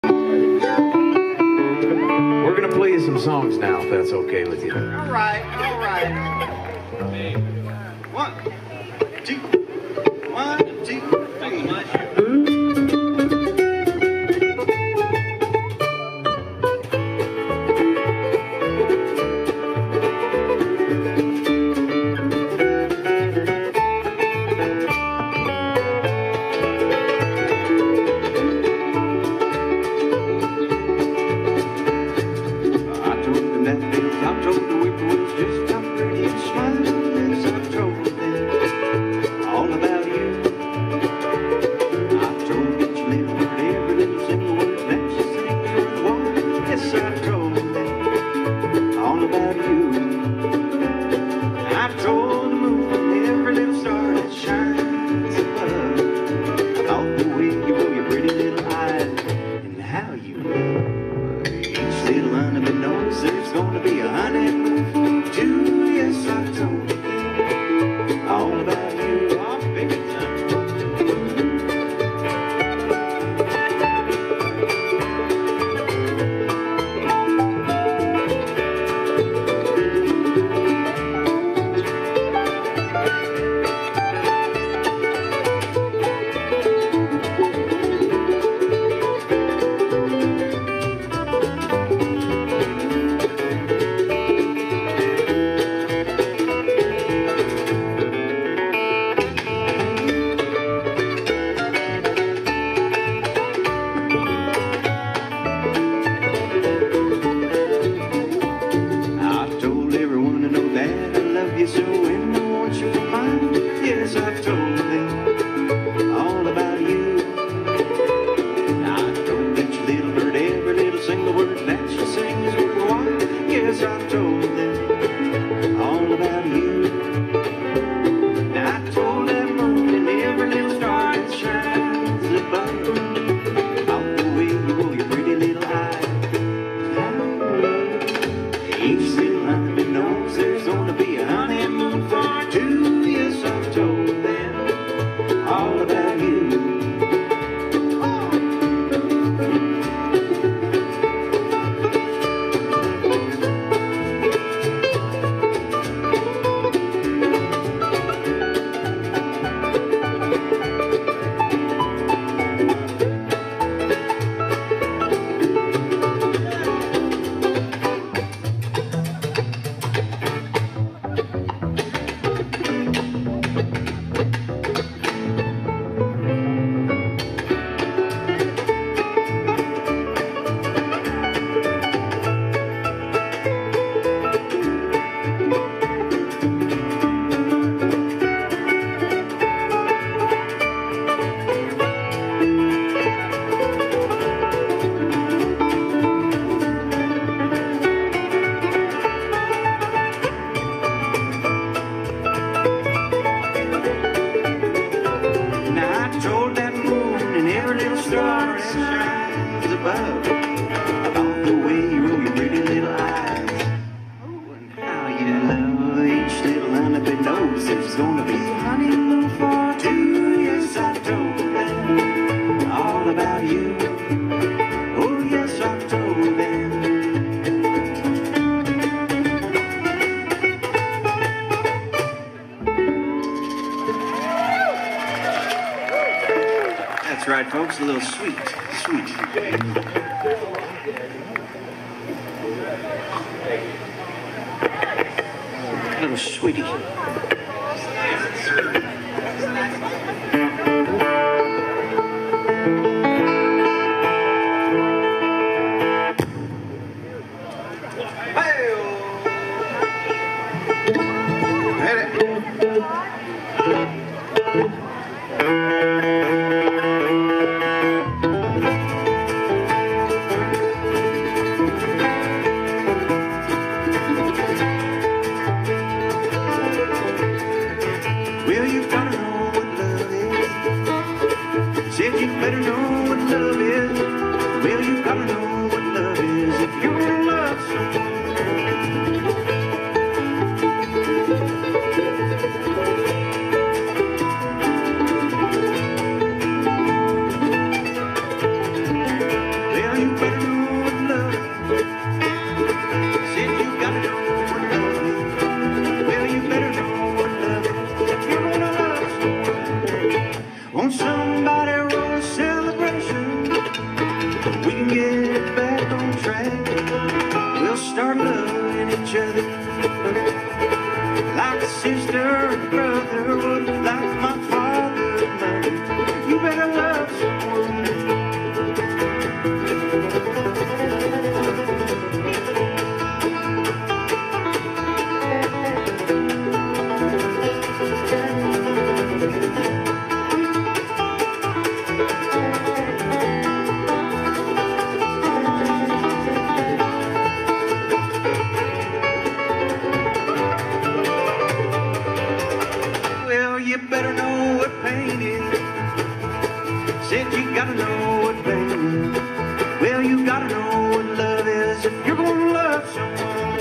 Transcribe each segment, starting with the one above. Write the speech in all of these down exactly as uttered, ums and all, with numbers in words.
We're gonna play you some songs now, if that's okay with you. All right, all right. One, two, one, two, three. Right, folks, a little sweet, sweet. A little sweetie. Well, you better know what love is. Said you gotta know what love is. Well, you better know what love is. If you're gonna love someone, won't somebody roll a celebration? We can get back on track. We'll start loving each other like a sister and brother would, like my father and mother. You better love someone. You better know what pain is. Said you gotta know what pain is. Well, you gotta know what love is if you're gonna love someone.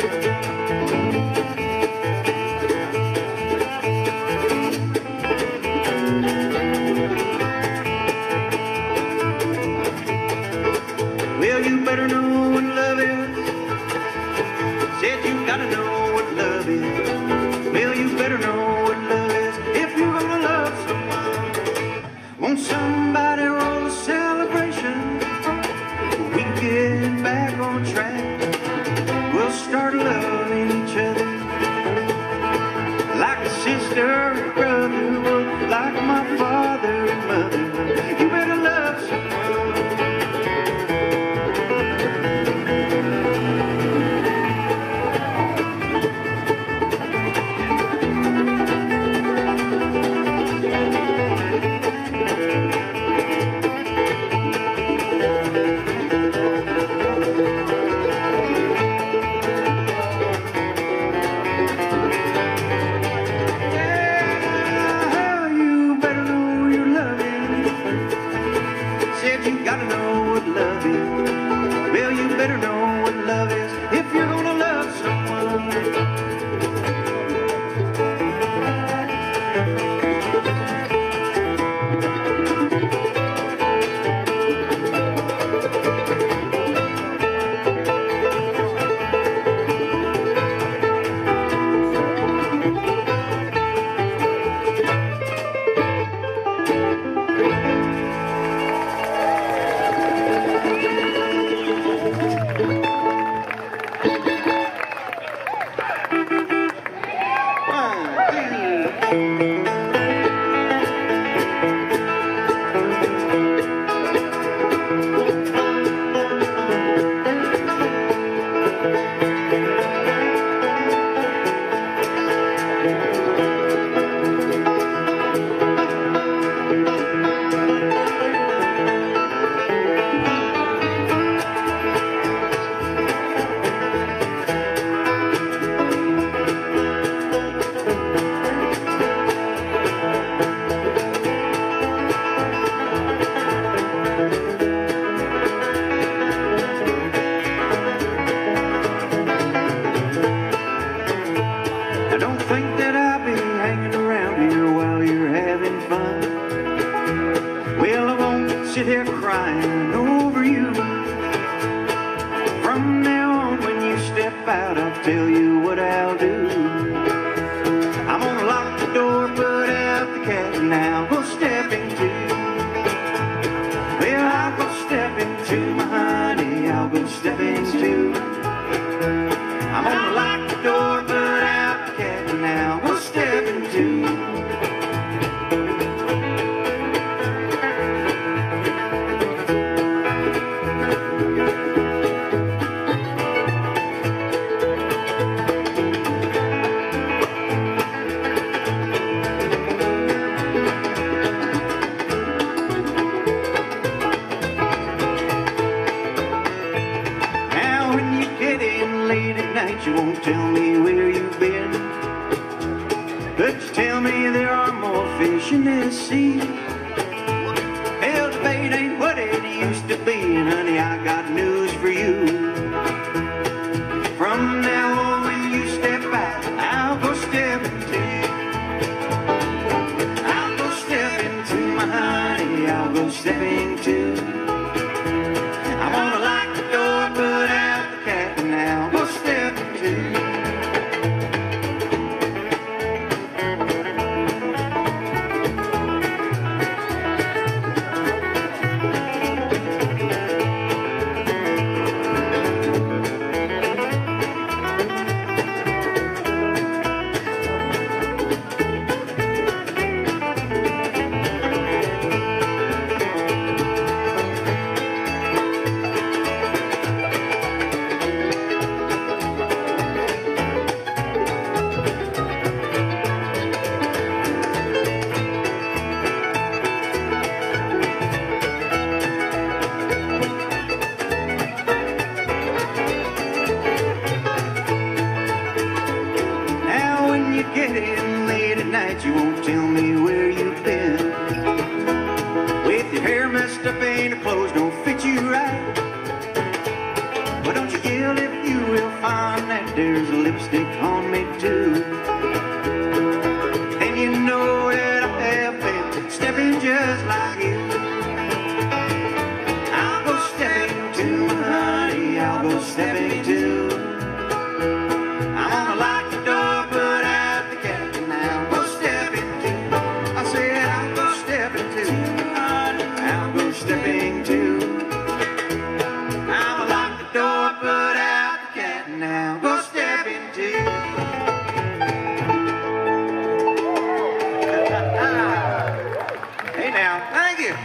Well, you better know what love is. Said you gotta know what love is. Well, you better know what love is. Won't somebody roll a celebration? We get back on track. We'll start loving each other like a sister and brother would, like my father and mother. You better love someone. You gotta know what love is. Well, you better know what love is if you're gonna love someone. Sit here crying over you. From now on, when you step out, I'll tell you what I'll do. I'm gonna lock the door, put out the cat, and now I'll go step into. Well, I'll go step into my honey, I'll go step into. I'm gonna lock the door, put out the cat, and now I'll go step into. You won't tell me where you've been, but you tell me there are more fish in this sea. Hell, the bait ain't what it used to be, and honey, I got news for you. From now on, when you step out, I'll go step into. I'll go step into my honey, I'll go step into. I'm gonna lie. Well, don't you yell if you will find that there's lipstick on me too. And you know that I have been stepping just like you. I'll go stepping too, honey, I'll go stepping too. I'm gonna lock the door, put out the cat, and I'll go stepping too. I said I'll go stepping too, honey, I'll go stepping too. I'ma lock the door, put out the cat, and I'll go stepping too. Hey now, thank you.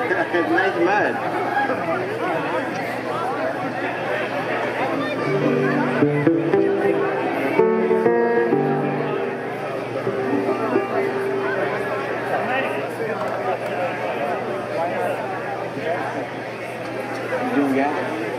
Nice mud. You doing that?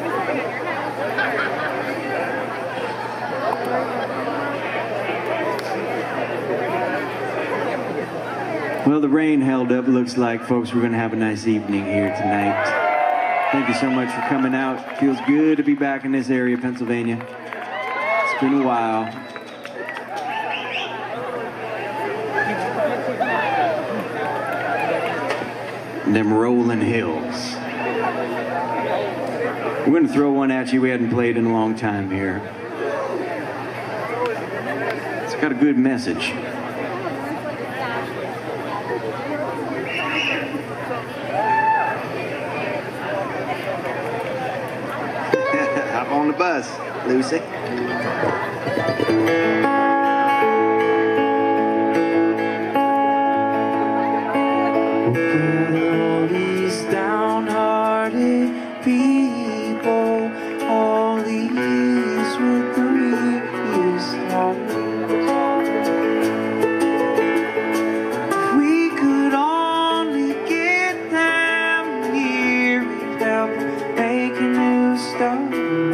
Well, the rain held up. Looks like, folks, we're going to have a nice evening here tonight. Thank you so much for coming out. Feels good to be back in this area of Pennsylvania. It's been a while. Them rolling hills. We're going to throw one at you we hadn't played in a long time here. It's got a good message. Hop on the bus, Lucy. All these downhearted people, all these with the weakest hearts. If we could only get them near, we'd help make a new start.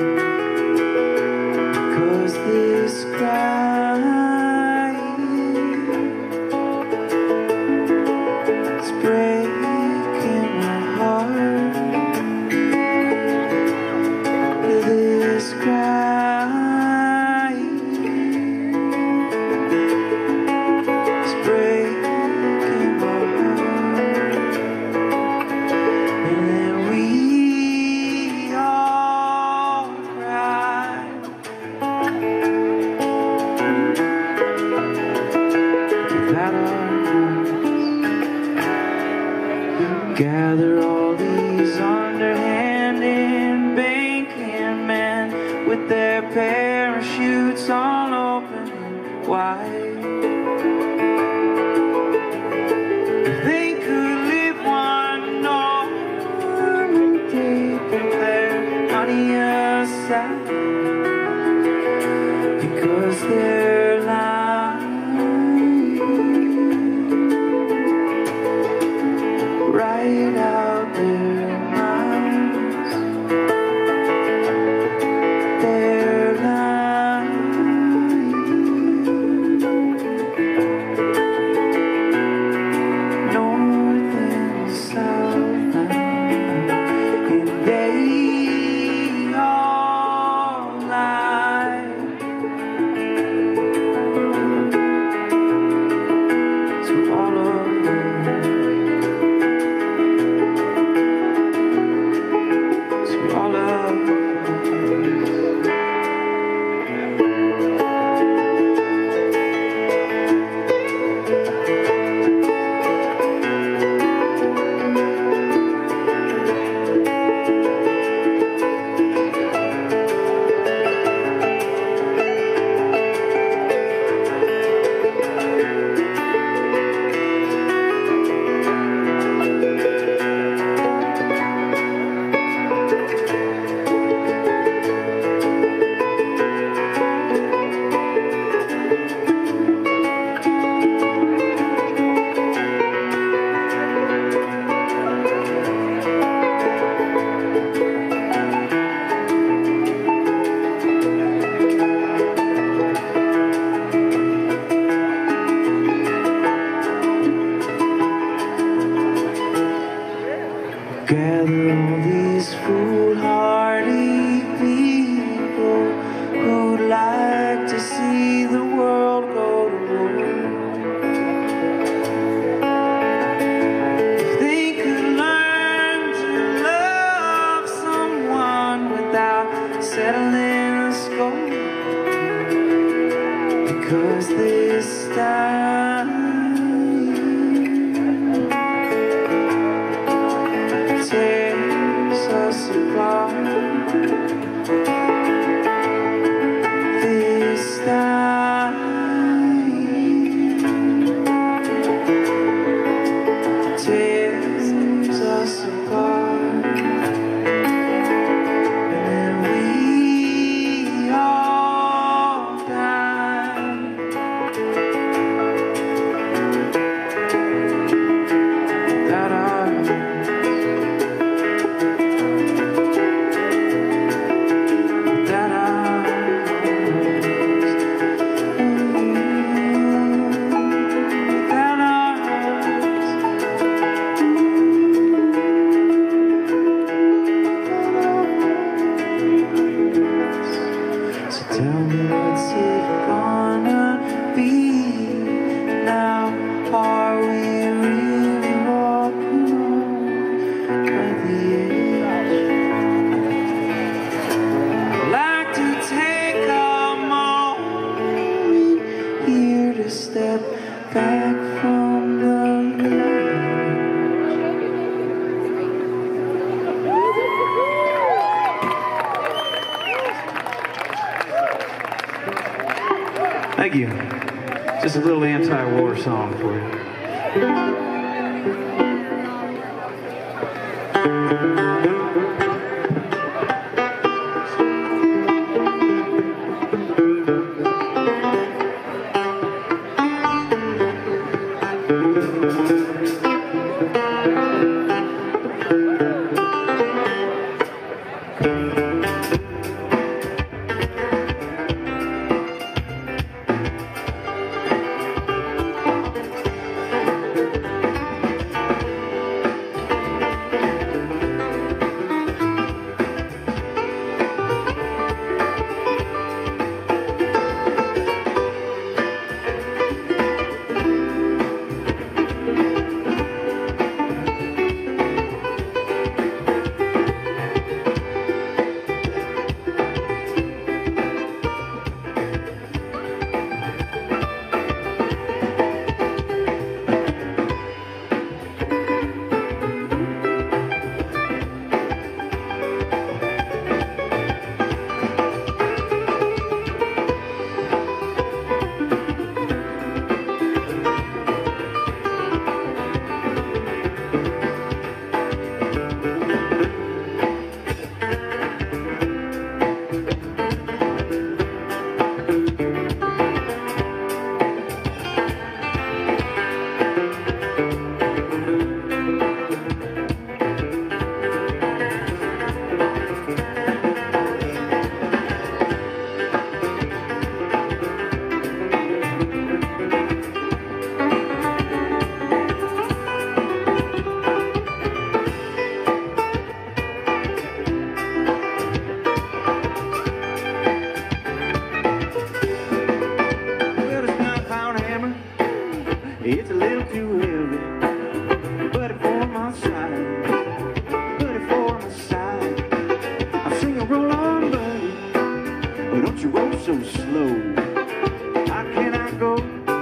'Cause this crying is breaking my heart. This crying is breaking my heart. And then we all cry. Without our hearts, gather all these underhanded banking men with their parachutes all open and wide. If they could live one normal day, put their money aside, because they're lying right out their mouths. They're lying north and south now, and they all lie. So all of them, so all of us. Gather all these foolhardy people who'd like to see the world go to war. If they could learn to love someone without settling a score, because this time tears us apart. This time tears us apart. Thank you. Just a little anti-war song for you. It's a little too heavy, put it for my side, put it for my side. I'm singing roll on, buddy, but don't you roll so slow. How can I go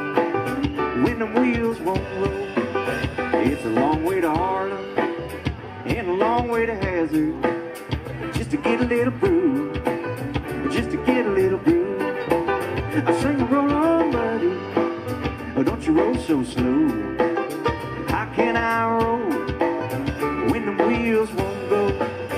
when the wheels won't roll? It's a long way to Harlem and a long way to Hazard, just to get a little brew, just to get a little brew. I sing roll on, buddy, but don't you roll so slow. How can I roll when the wheels won't go?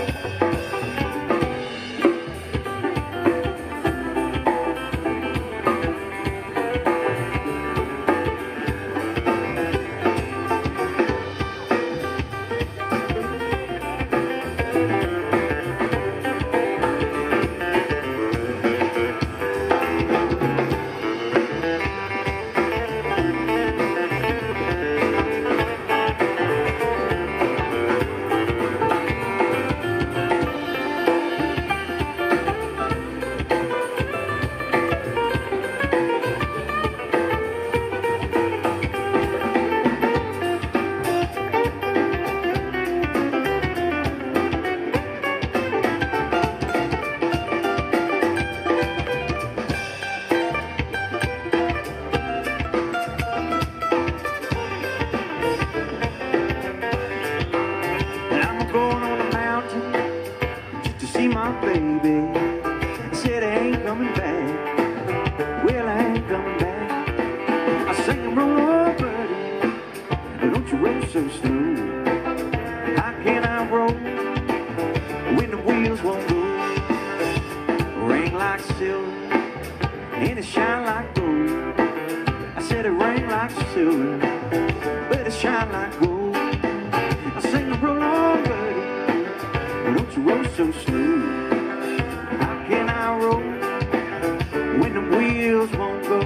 My baby, I said I ain't coming back. Well, I ain't coming back. I sang roll on, buddy, but don't you roll so slow. How can I roll when the wheels won't go? Ring like silver and it shine like gold. I said it ring like silver, but it shine like gold. I sing roll on, buddy, don't you roll so slow. How can I roll when the wheels won't go?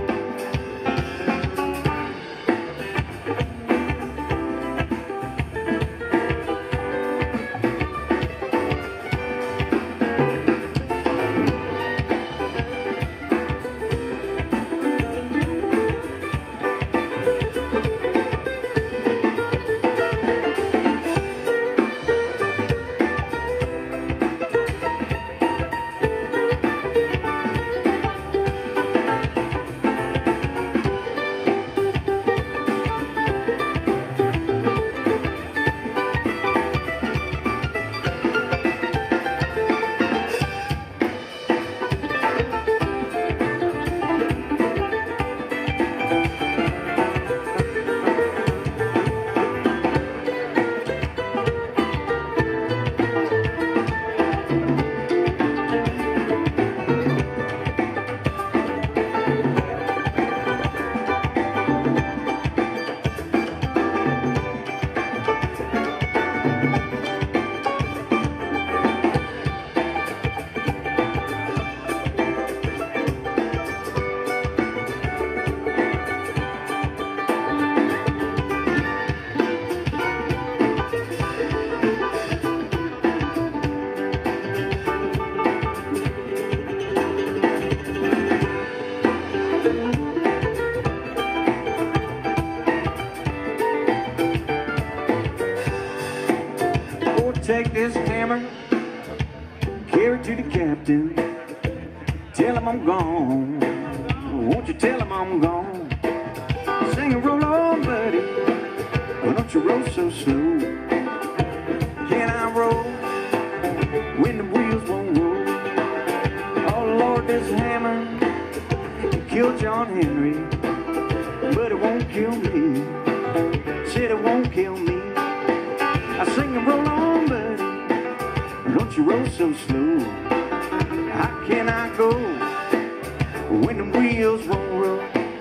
take this hammer, carry it to the captain, tell him I'm gone. Won't you tell him I'm gone? Sing and roll on, buddy, why don't you roll so slow? Can I roll when the wheels won't roll? Oh Lord, this hammer killed John Henry, but it won't kill me. Said it won't kill me. I sing and roll on, buddy, don't you roll so slow. How can I go when the wheels won't roll?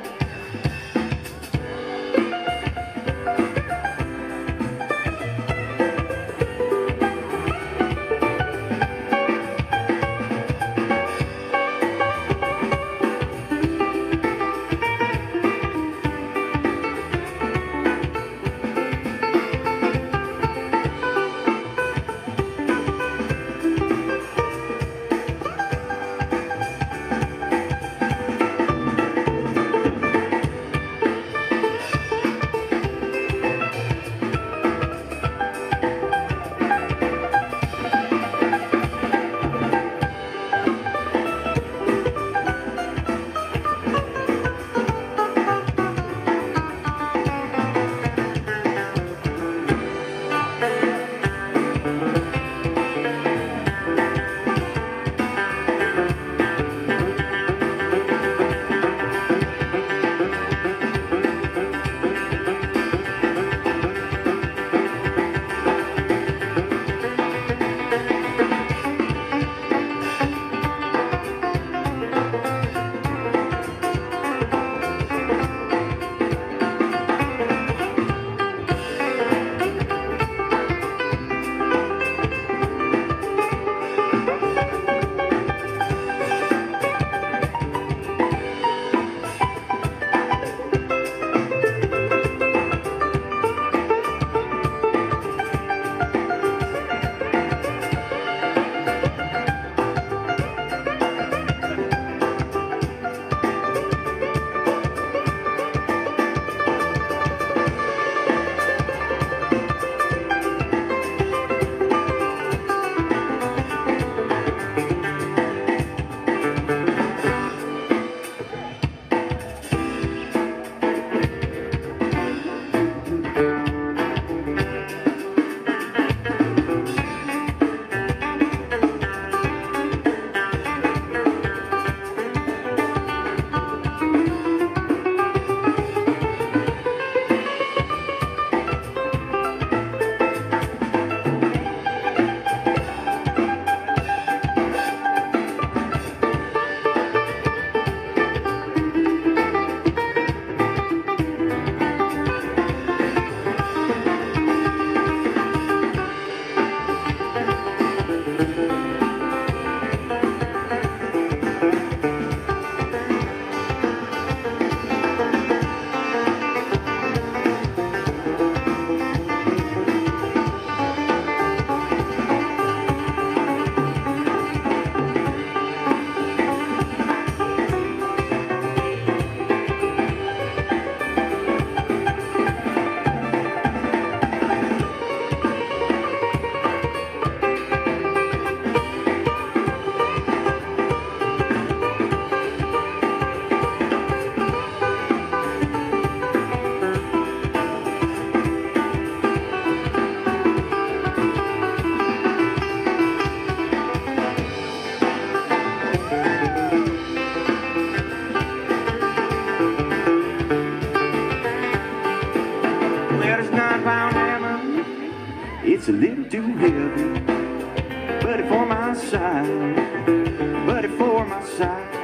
It's a little too heavy, buddy, for my side, buddy, for my side.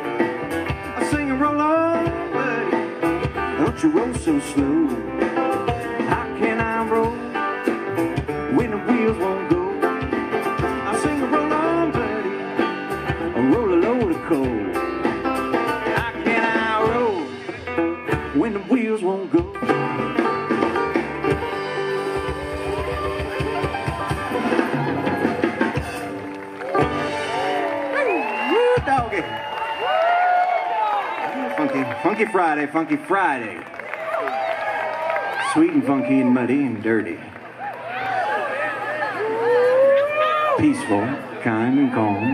I sing and roll on, buddy, don't you roll so slow. How can I roll when the wheels won't go? I sing and roll on, buddy, I roll a load of coal. How can I roll when the wheels won't go? Doggy. Funky, funky Friday, funky Friday. Sweet and funky and muddy and dirty. peaceful, kind, and calm.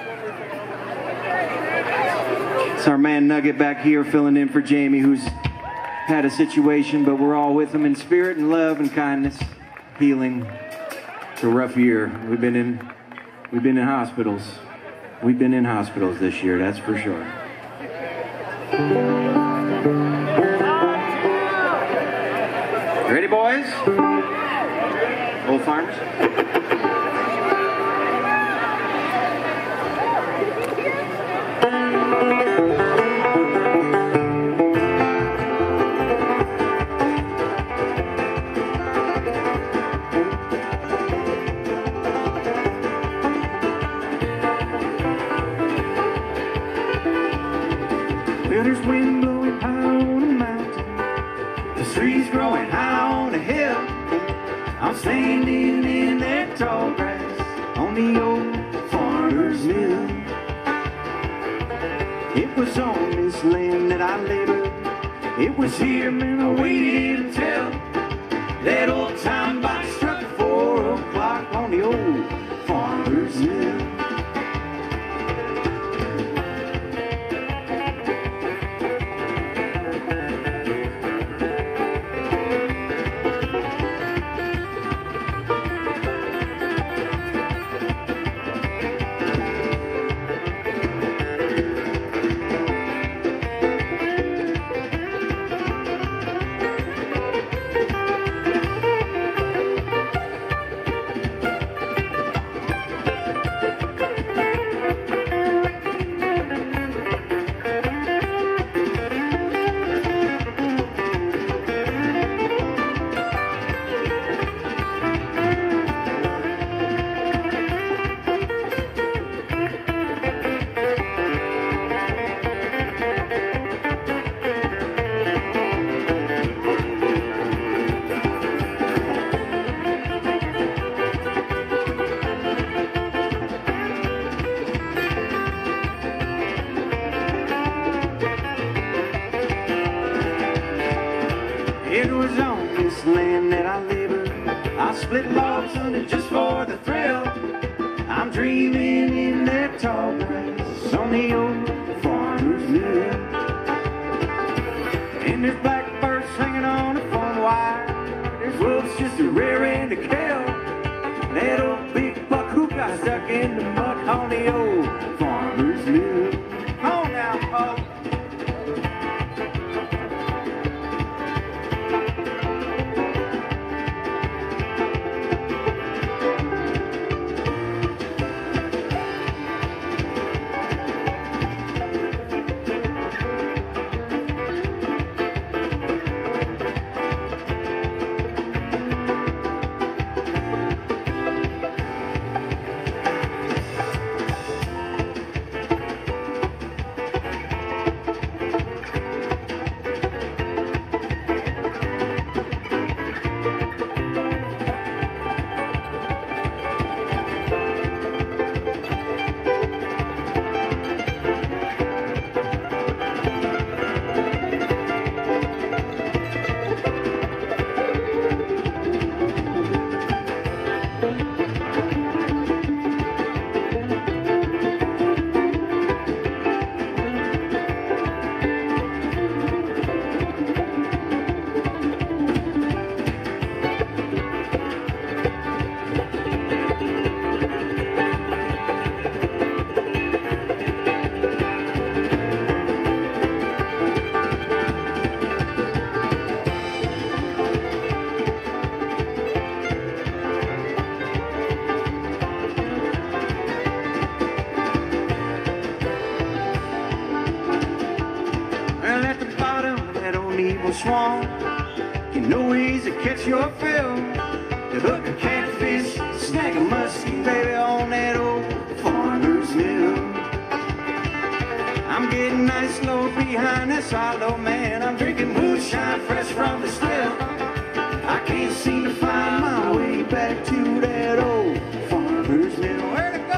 It's our man Nugget back here filling in for Jamie, who's had a situation, but we're all with him in spirit and love and kindness, healing. It's a rough year. We've been in, we've been in hospitals. We've been in hospitals this year, that's for sure. Ready, boys? Old farmers? There's wind blowing high on a mountain, the trees growing high on a hill. I'm standing in that tall grass on the old farmer's mill. It was on this land that I labored. It was here, man, I waited until that old time box struck four o'clock on the old farmer's mill. It was on this land that I labored. I split logs on it just for the thrill. I'm dreaming in that tall grass on the old farmer's mill. And there's blackbirds singing on the phone wire. There's wolves just a rearing to kill. That old big buck who got stuck in the muck on the old farmer's mill. Come on now, folks. Swan, you know he's a catch your fill. To hook a catfish, snag a muskie, baby, on that old farmer's mill. I'm getting nice low behind this hollow, man. I'm drinking moonshine fresh from the still. I can't seem to find my way back to that old farmer's mill. Where'd it go?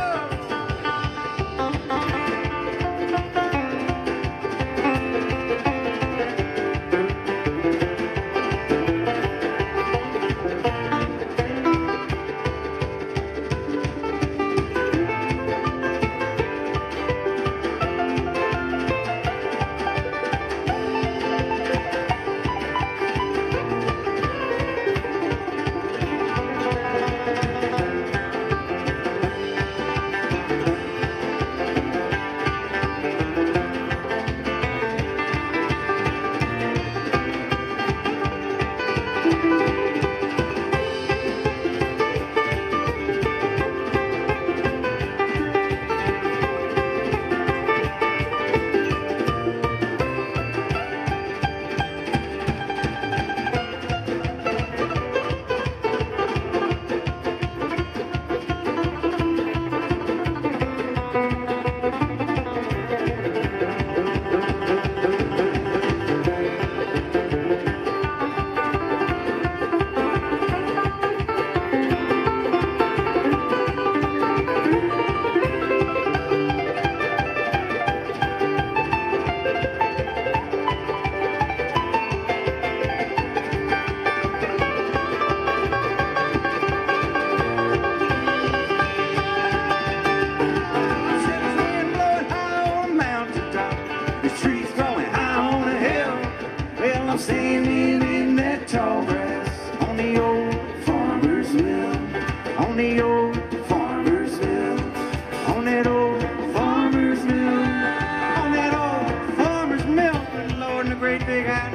the old farmer's mill, on that old farmer's mill, on that old farmer's mill, Lord, in the great big house.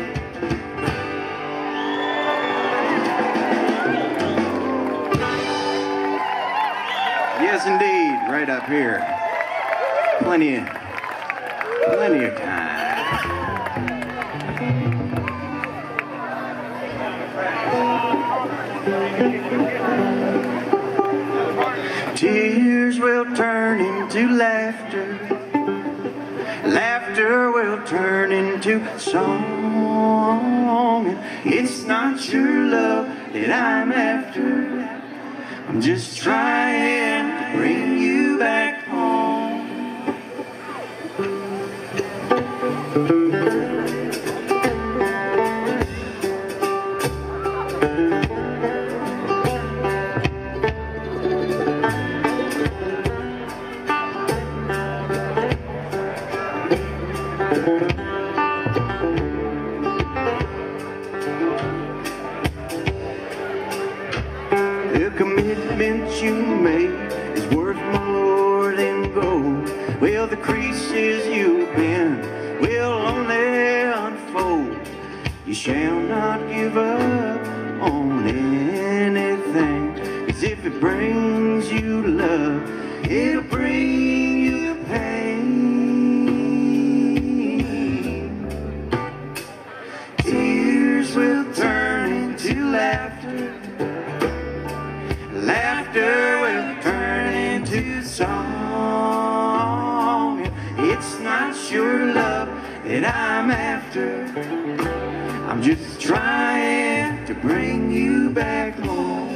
Yes, indeed, right up here. Plenty of, plenty of time. Tears will turn into laughter, laughter will turn into song. It's not your love that I'm after, I'm just trying to bring you back home. The commitment you made is worth more than gold. Well, the creases you've been will only unfold. You shall not give up on anything, 'cause if it brings you love, it'll bring you pain. Tears will turn into laughter, laughter will turn into song. It's not your love that I'm after, I'm just trying to bring you back home.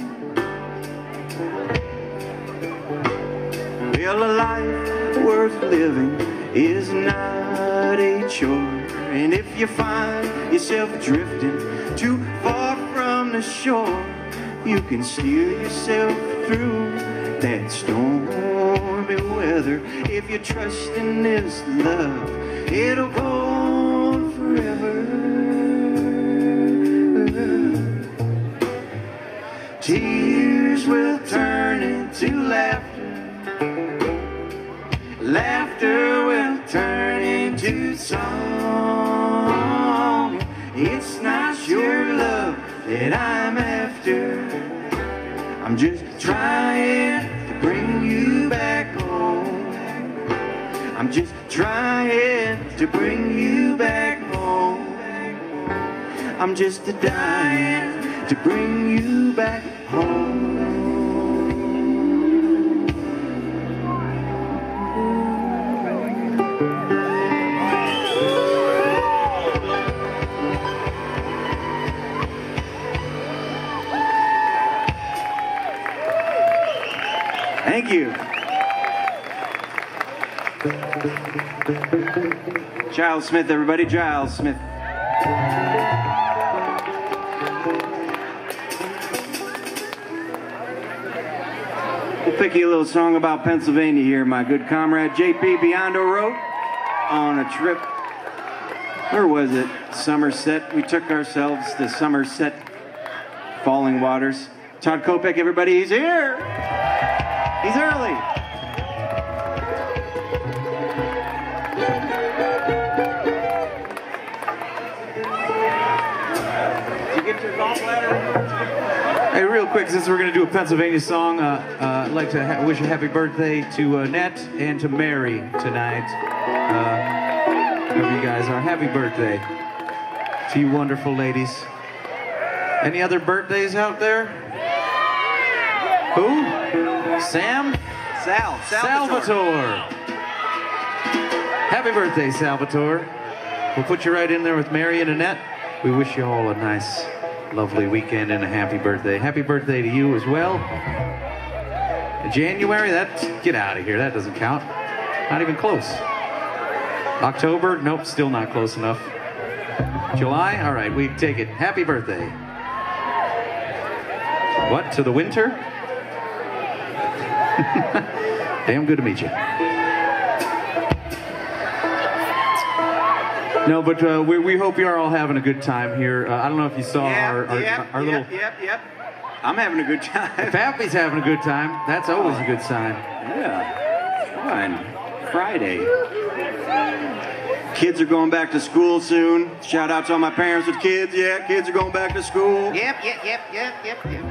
Well, a life worth living is not a chore, and if you find yourself drifting too far from the shore, you can steer yourself through that stormy weather. If you trust in this love, it'll go on forever. Tears will turn into laughter, laughter will turn into song. It's not your love that I'm after, I'm just trying to bring you back home. I'm just trying to bring you back home. I'm just a dying to bring you back home. Thank you. Giles Smith, everybody. Giles Smith. We'll pick you a little song about Pennsylvania here. My good comrade J P Biondo wrote on a trip. Where was it? Somerset. We took ourselves to Somerset, Falling Waters. Todd Kopek, everybody. He's here. He's early. Did you get your golf ladder? Hey, real quick, since we're going to do a Pennsylvania song, uh, uh, I'd like to ha wish a happy birthday to uh, Annette and to Mary tonight. Uh, whoever you guys are, happy birthday to you wonderful ladies. Any other birthdays out there? Who? Sam? Sal. Salvatore. Salvatore. Happy birthday, Salvatore. We'll put you right in there with Mary and Annette. We wish you all a nice, lovely weekend and a happy birthday. Happy birthday to you as well. January, that, get out of here. That doesn't count. Not even close. October, nope, still not close enough. July, all right, we take it. Happy birthday. What, to the winter? Damn good to meet you. No, but uh, we, we hope you're all having a good time here. Uh, I don't know if you saw Yep, our, our, yep, our yep, little... Yep, yep, I'm having a good time. If Happy's having a good time, that's always a good sign. Yeah, fun. Friday. Kids are going back to school soon. Shout out to all my parents with kids. Yeah, kids are going back to school. Yep, yep, yep, yep, yep, yep.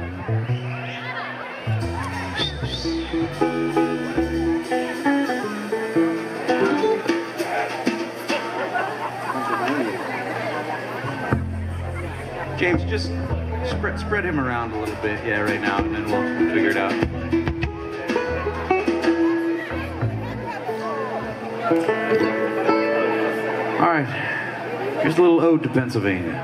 James, just spread spread him around a little bit, yeah, right now, and then we'll figure it out. All right, here's a little ode to Pennsylvania.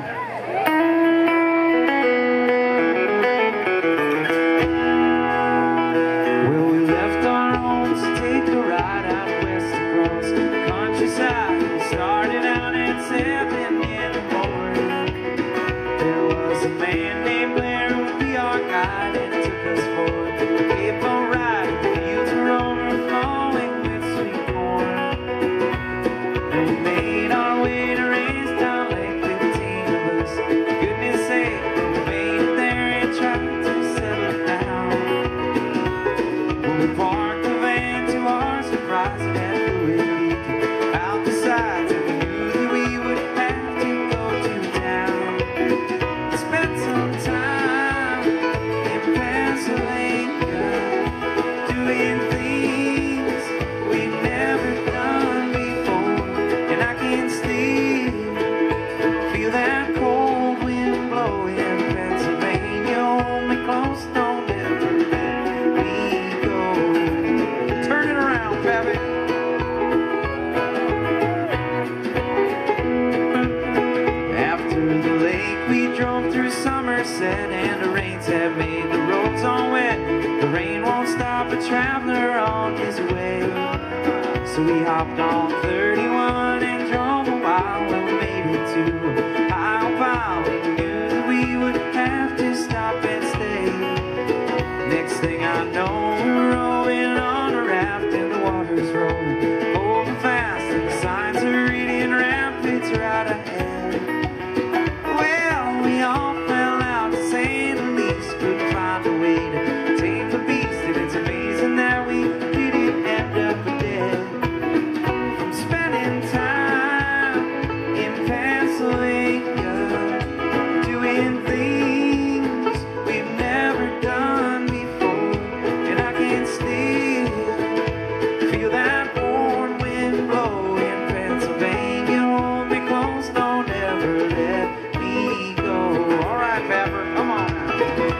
Well, we left our homes to take a ride out west across the countryside. We started out at seven in the morning. There was a man named Blair who would be our guide and took us for a Cape ride. The fields were overflowing with sweet corn. And we made our way to Raystown Lake, fifteen of us. For goodness sake, we made it there and tried to settle down. When we parked the van, to our surprise, it had fluid leaking out the sides, and we knew that we would have to go to town. We spent some time in Pennsylvania doing things we'd never done before, and I can still feel that cold wind blowing. Pennsylvania, hold me close, don't ever let me go. Turn it around, Pappy. After the lake, we drove through Somerset, and the rains have made the roads all wet. The rain won't stop a traveler on his way. So we hopped on thirty-one and drove a while. When we made it to Ohio Pile, we knew that we would have to stop and stay. Next thing I know, we're rowing on a raft, and the water's rolling over fast, and the signs are reading rapids right ahead. Well, we all fell out, to say the least, couldn't find a way to tame the beast, and it's amazing that we didn't end up dead. From spending time in Pennsylvania, doing things we've never done before, and I can still feel that warm wind blow in Pennsylvania. Hold me close, don't ever let me go. All right, Pepper, come on now.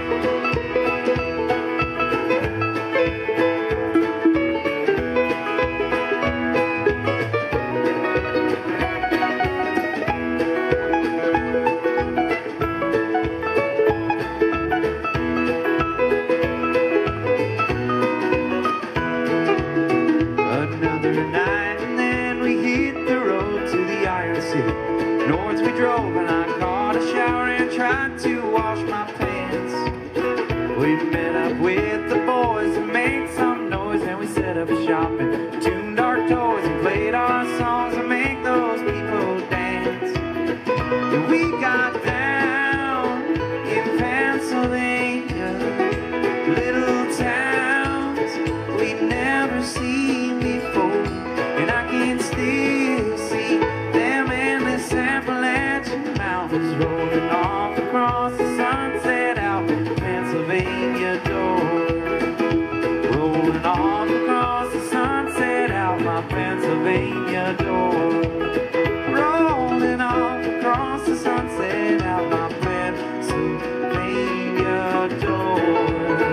Another night, and then we hit the road to the Iron City. North we drove, and I caught a shower and tried to wash my pants. We met up with the boys and made some noise, and we set up shop and tuned our toys and played our songs and make those people dance. And we got down in Pennsylvania, little towns we'd never seen before, and I can still see them endless Appalachian mountains rolling off across the sunset out Pennsylvania door. Rolling off across the sunset out my Pennsylvania door. Rolling off across the sunset out my Pennsylvania door.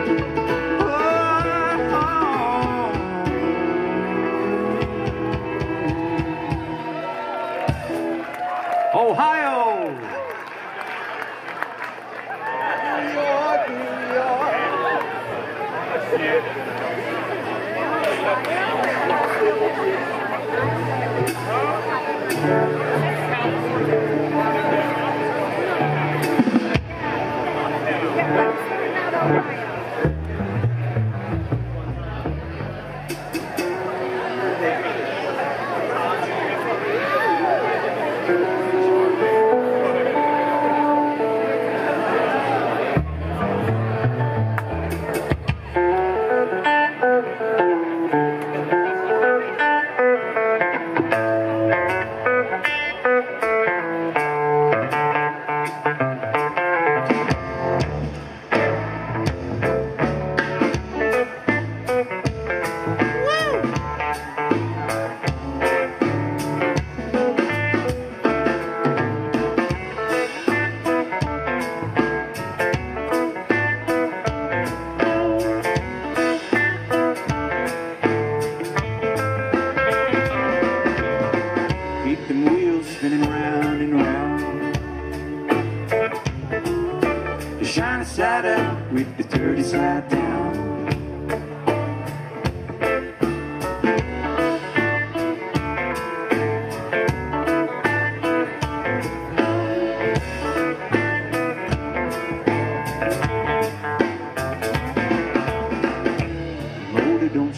Ohio!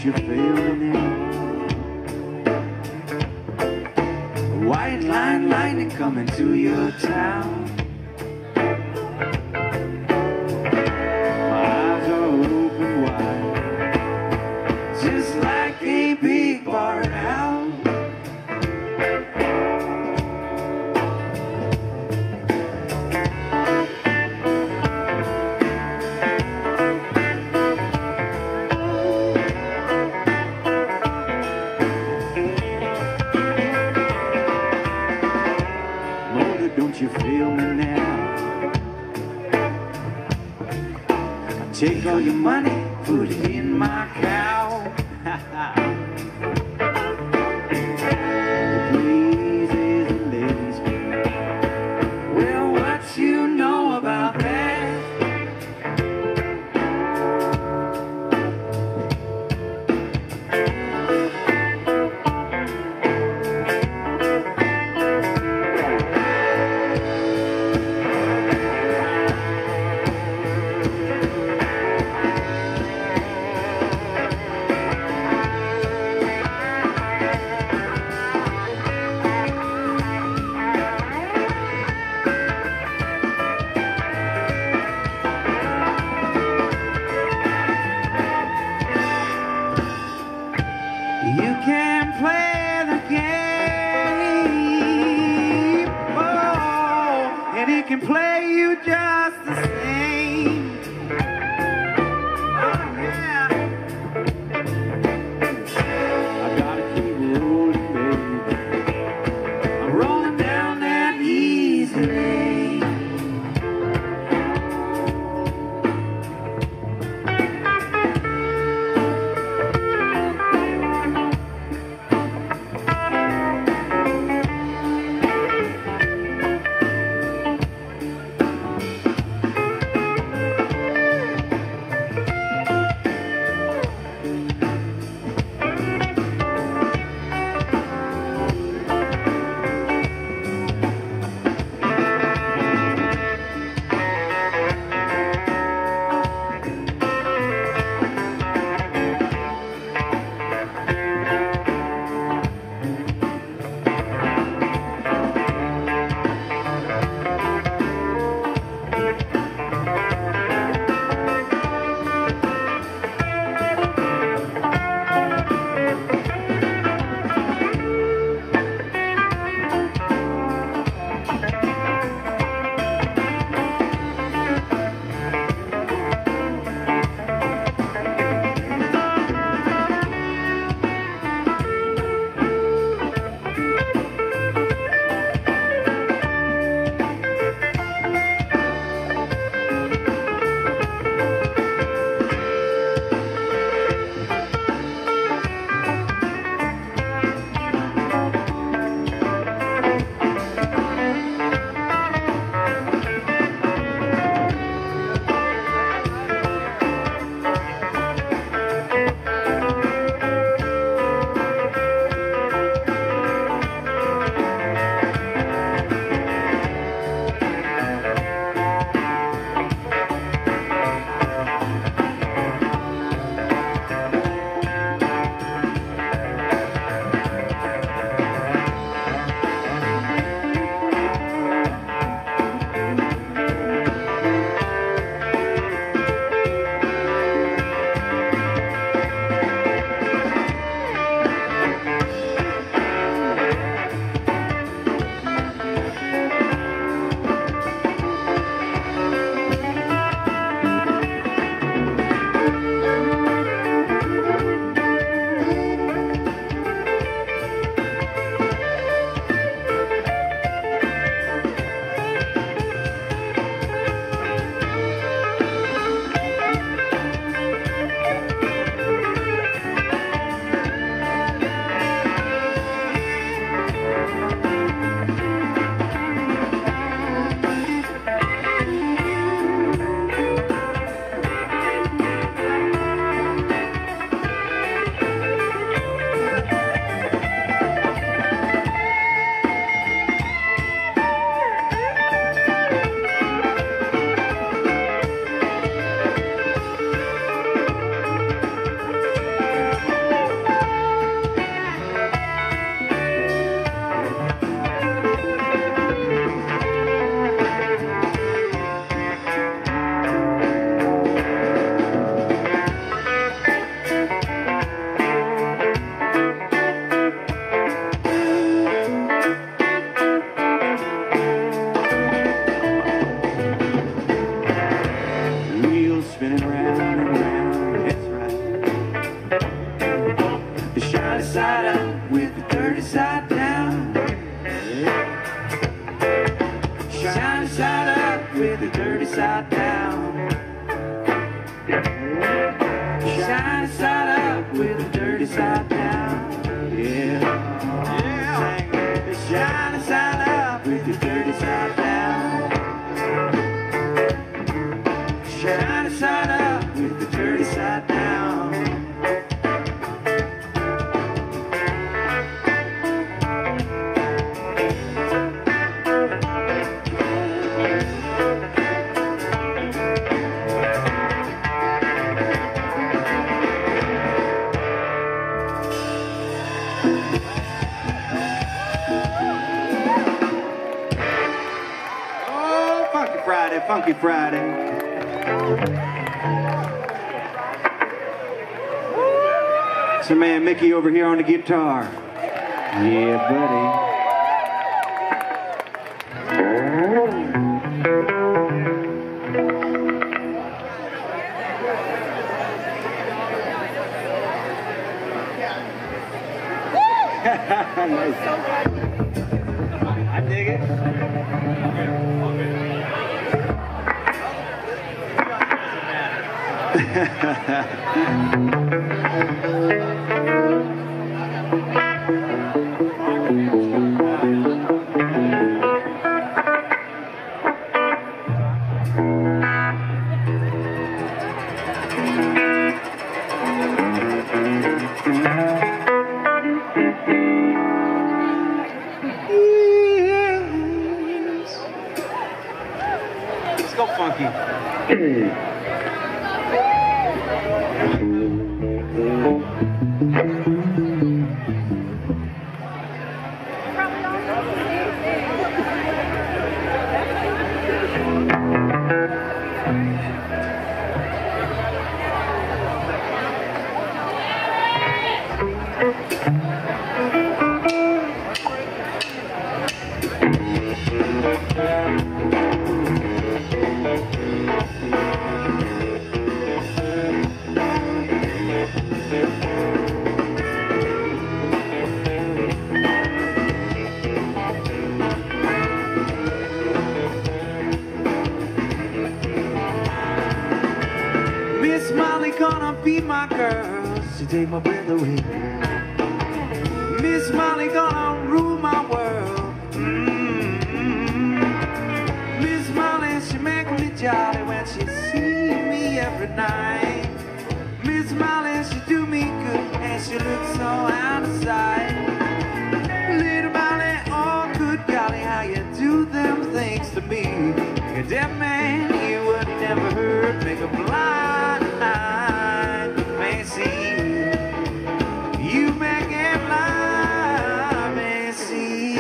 you fail me now? White line lightning coming to your town. My eyes are open wide, just like a big barred owl. Don't you feel me now? Take all your money, put it in my cow. Please is a lady's man. Well, what you know about that? You can play the game, oh, and it can play you just the same. Oh, yeah. I gotta keep rolling, baby. I'm rolling down that easy lane. side down. Yeah. Yeah. Sang the shiny side up with the dirty side down. Shiny side up with the dirty side down. Oh, Funky Friday, Funky Friday. It's your man Mickey over here on the guitar. Yeah, buddy. Nice. I dig it. Let's go funky. Miss Molly gonna be my girl, she take my breath away. Miss Molly gonna rule my world. Mm-hmm. Miss Molly, she make me jolly when she see me every night. Miss Molly, she do me good and she looks so out of sight. Little Molly, oh good golly, how you do them things to me. A deaf man, you would never hurt, make a blind man see. You make him blind man see.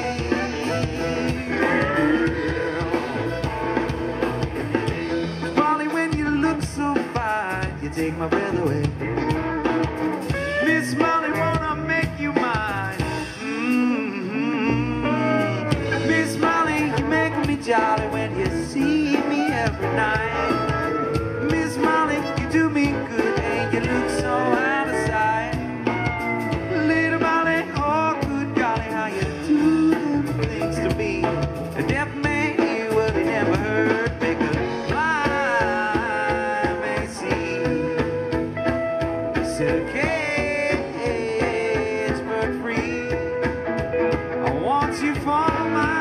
Molly, when you look so fine, you take my breath away. Miss Molly, wanna make you mine. Mm-hmm. Miss Molly, you make me jolly when you see me every night. Miss Molly, you do me good and you look so out of sight. Little Molly, oh good golly, how you do them things to me. A deaf man, you would never heard, make a blind man see. Said, cage bird free, I want you for mine.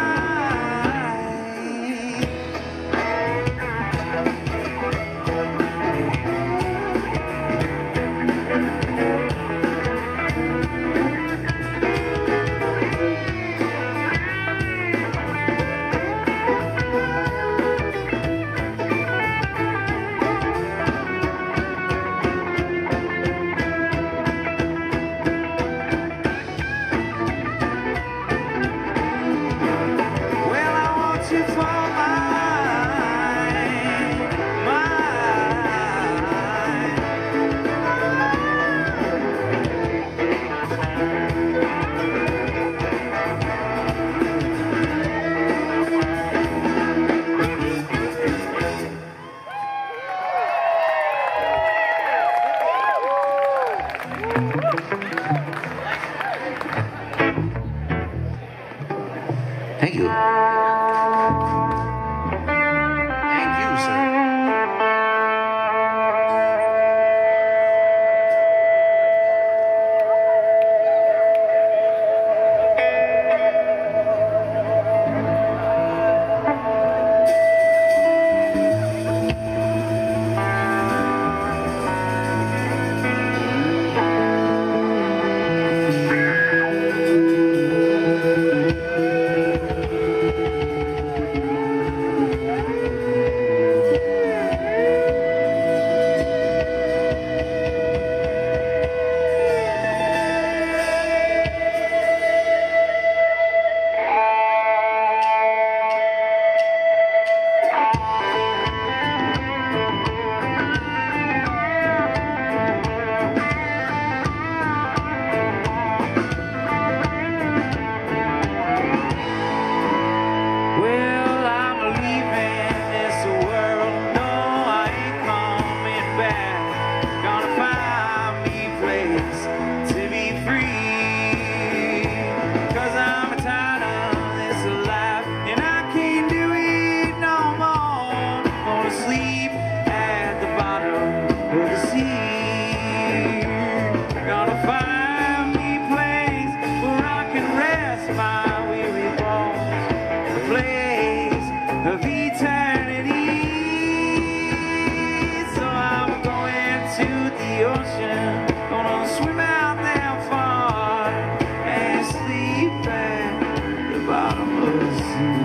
place to be free. Cause I'm tired of this life and I can't do it no more. Gonna sleep at the bottom of the sea. Gonna find me a place where I can rest my weary bones. A place of eternity. So I'm going to the ocean, gonna swim out there far and sleep at the bottom of the sea.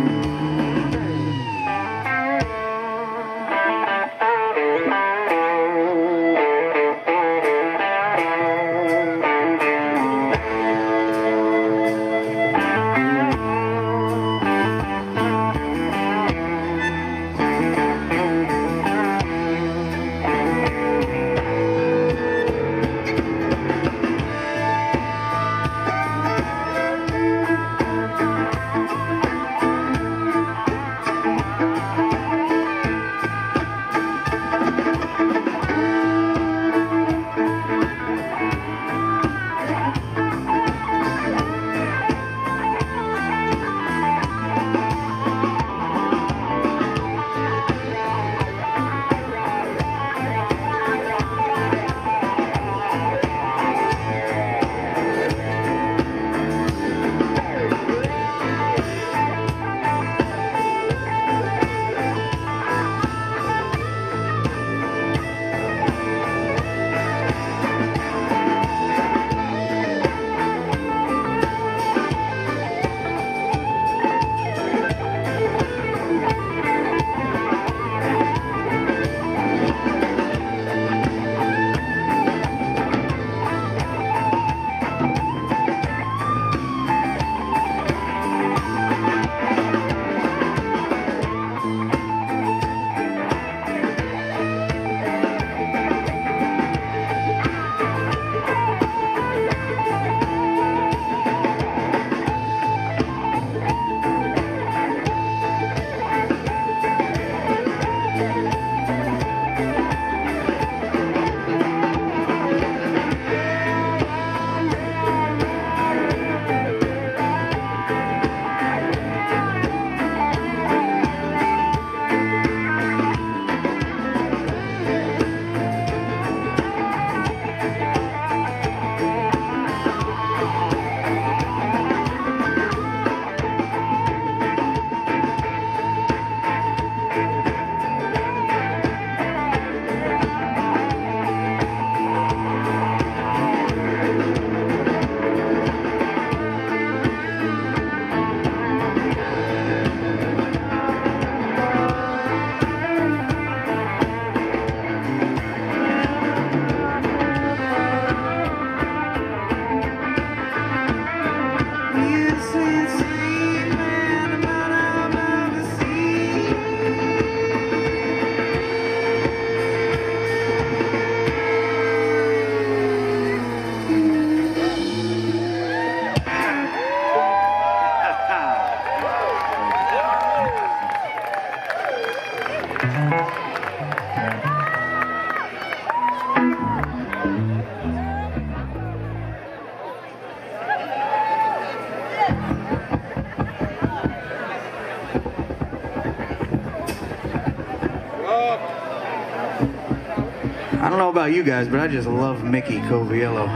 I don't know about you guys, but I just love Mickey Coviello.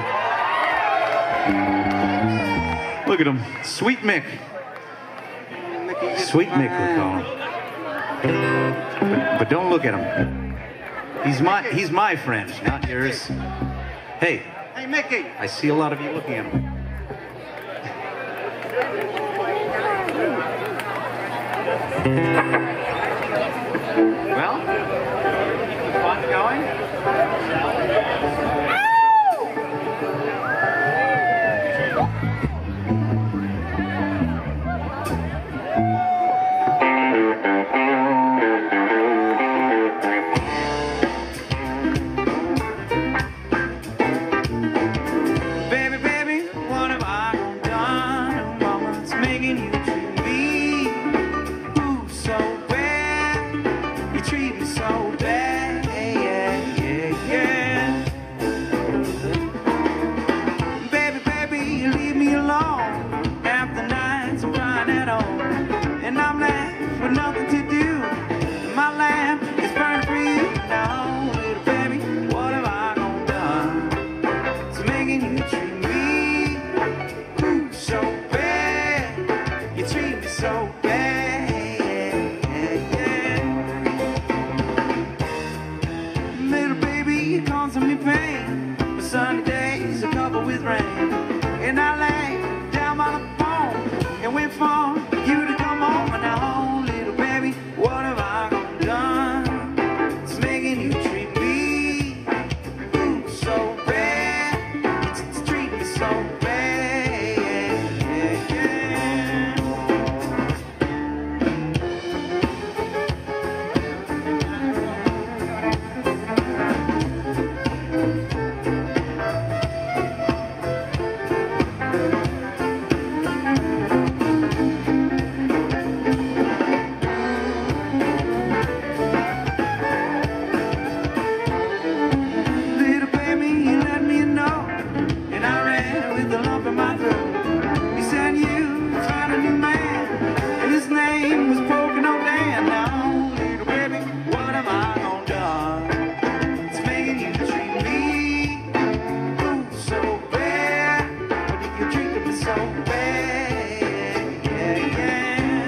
Look at him. Sweet Mick. Sweet Mick, we call him. But, but don't look at him. He's my he's my friend, not yours. Hey. Hey, Mickey. I see a lot of you looking at him. Well, fun going? Baby, baby, what have I done? What was making you treat me ooh, so bad? You treat me so bad, yeah, yeah, yeah. name. And I lay down by the phone and wait for you to come home. And now, little baby, what have I gone done? It's making you treat me ooh, so bad. It's, it's treating me so bad. Yeah, yeah, little baby, you let me know, and I ran with a lump in my throat. You said you found a new man, and his name was Pocono Dan. Now, little baby, what am I gonna do? It's making you treat me ooh, so bad. But you treated me so bad. Yeah, yeah.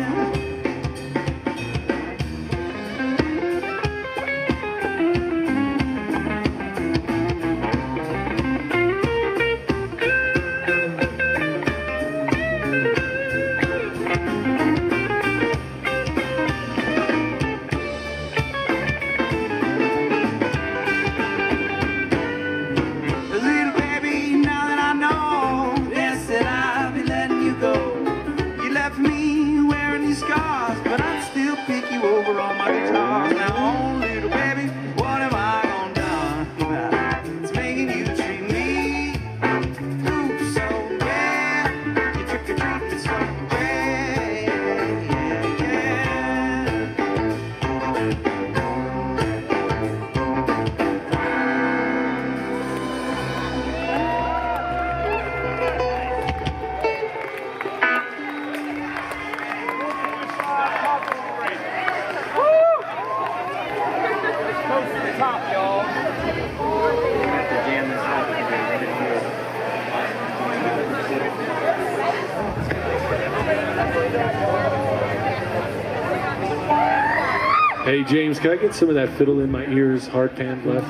Little baby, now that I know, yes, that I'll be letting you go. You left me wearing these scars, but I'd still pick you over on my guitar. Now, oh, little baby, what have I gone done? It's making you treat me ooh, so bad. You trick or treat me so bad. Yeah, yeah. Hey James, can I get some of that fiddle in my ears, hard pan left?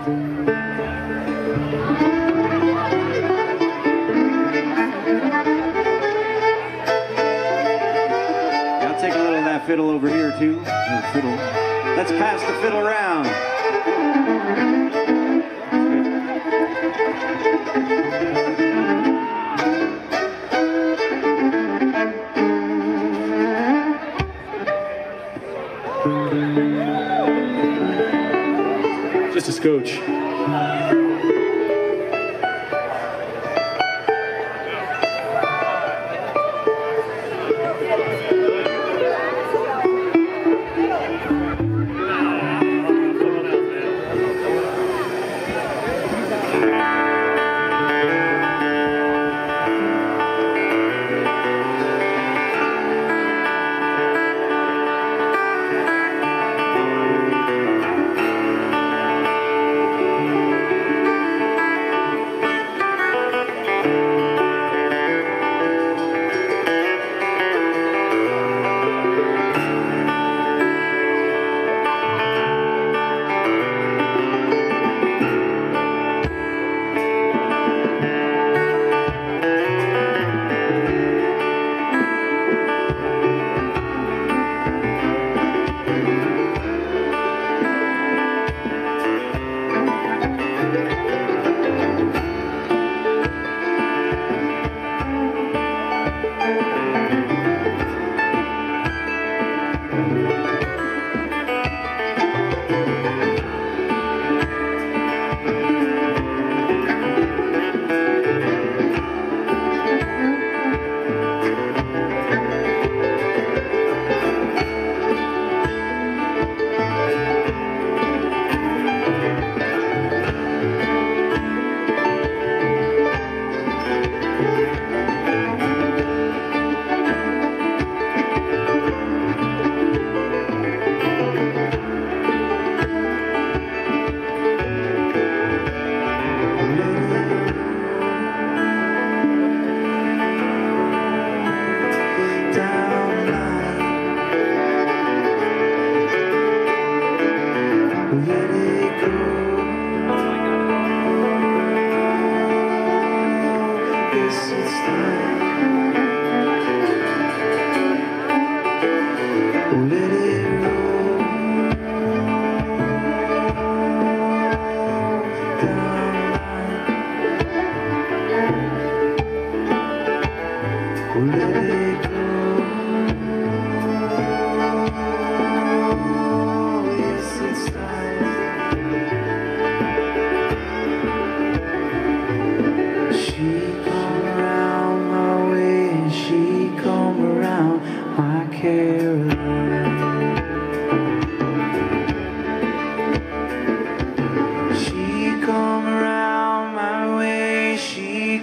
I'll take a little of that fiddle over here too. Oh, fiddle. Let's pass the fiddle around. Just a scotch.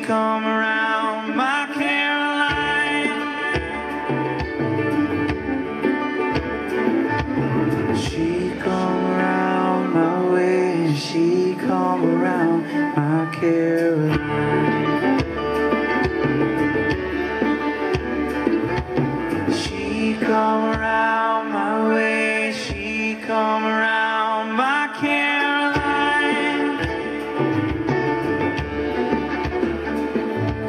come around my Caroline. She come around my way. She come around my Caroline. She come around my way. She come around my Caroline.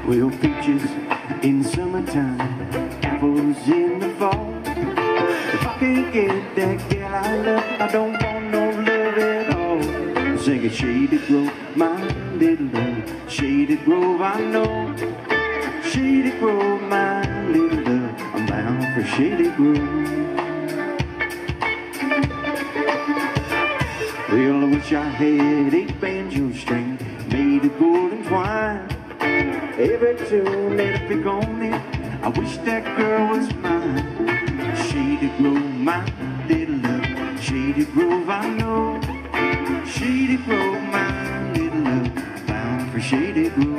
Well, peaches in summertime, apples in the fall. If I can't get that gal I love, I don't want no love at all. Sing a Shady Grove, my little love. Shady Grove, I know. Shady Grove, my little love. I'm bound for Shady Grove. Well, I wish I had a banjo string made of golden twine. Every tune that I pick on it, I wish that girl was mine. Shady Grove, my little love. Shady Grove, I know. Shady Grove, my little love. Bound for Shady Grove.